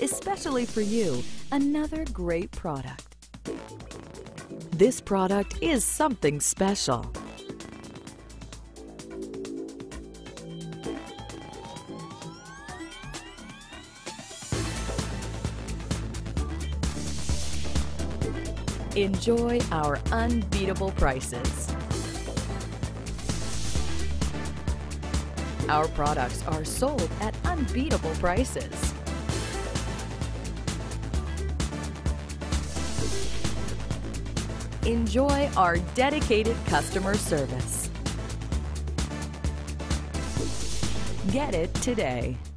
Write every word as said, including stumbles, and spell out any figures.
especially for you, another great product. This product is something special. Enjoy our unbeatable prices. Our products are sold at unbeatable prices. Enjoy our dedicated customer service. Get it today.